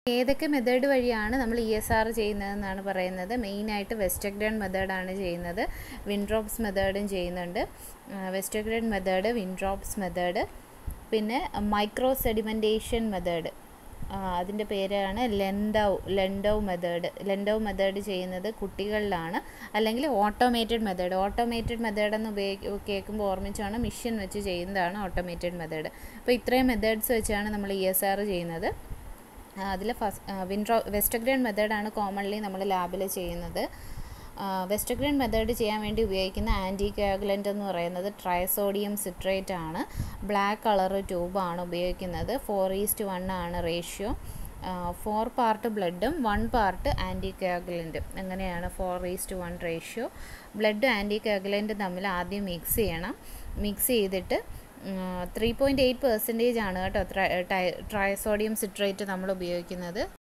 ഏതൊക്കെ മെത്തേഡ് വഴിയാണ് നമ്മൾ ESR ചെയ്യുന്നതെന്നാണ് പറയുന്നത്. മെയിനായിട്ട് വെസ്റ്റർഗ്രാൻ മെത്തേഡാണ് ചെയ്യുന്നത്. വിൻഡ്രോപ്സ് മെത്തേഡും ചെയ്യുന്നുണ്ട്. വെസ്റ്റർഗ്രാൻ മെത്തേഡ്, വിൻഡ്രോപ്സ് മെത്തേഡ്, പിന്നെ മൈക്രോ സെഡിമെൻറ്റേഷൻ മെത്തേഡ്, അതിൻ്റെ പേരാണ് ലെൻഡൗ മെത്തേഡ്. ലെൻഡൗ മെത്തേഡ് ചെയ്യുന്നത് കുട്ടികളിലാണ്. അല്ലെങ്കിൽ ഓട്ടോമേറ്റഡ് മെത്തേഡ് എന്ന് കേൾക്കുമ്പോൾ ഓർമ്മിച്ചാണ് മെഷീൻ വെച്ച് ചെയ്യുന്നതാണ് ഓട്ടോമേറ്റഡ് മെത്തേഡ്. അപ്പോൾ ഇത്രയും മെത്തേഡ്സ് വെച്ചാണ് നമ്മൾ ESR ചെയ്യുന്നത്. അതിൽ വെസ്റ്റർഗ്രാൻ മെത്തേഡാണ് കോമൺലി നമ്മൾ ലാബിൽ ചെയ്യുന്നത്. വെസ്റ്റർഗ്രാൻ മെത്തേഡ് ചെയ്യാൻ വേണ്ടി ഉപയോഗിക്കുന്ന ആൻറ്റി കോയാഗുലൻ്റ് എന്ന് പറയുന്നത് ട്രൈസോഡിയം സിട്രേറ്റ് ആണ്. ബ്ലാക്ക് കളർ ട്യൂബാണ് ഉപയോഗിക്കുന്നത്. 4:1 ആണ് റേഷ്യോ. 4 പാർട്ട് ബ്ലഡും 1 പാർട്ട് ആൻറ്റി കോയാഗുലൻറ്റും, അങ്ങനെയാണ് 4:1 റേഷ്യോ. ബ്ലഡും ആൻറ്റി കോയാഗുലൻറ്റും തമ്മിൽ ആദ്യം മിക്സ് ചെയ്യണം. മിക്സ് ചെയ്തിട്ട് 3.8% ആണ് കേട്ടോ ട്രൈസോഡിയം സിട്രേറ്റ് നമ്മൾ ഉപയോഗിക്കുന്നത്.